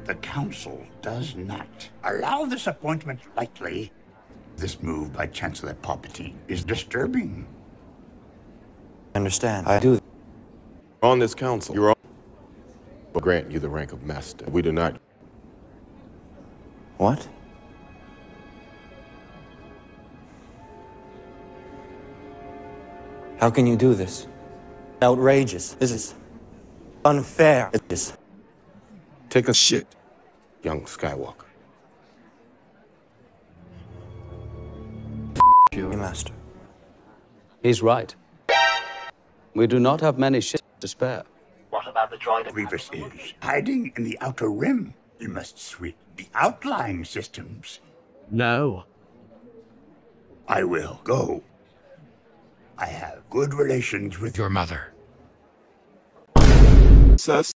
The Council does not allow this appointment lightly. This move by Chancellor Palpatine is disturbing. I understand. I do. On this council, you're on. Will grant you the rank of master. We do not. What? How can you do this? Outrageous. This is unfair. This. Take a shit, young Skywalker. You, Master. He's right. We do not have many ships to spare. What about the droid? Grievous is hiding in the Outer Rim. You must sweep the outlying systems. No. I will go. I have good relations with your mother. Sus.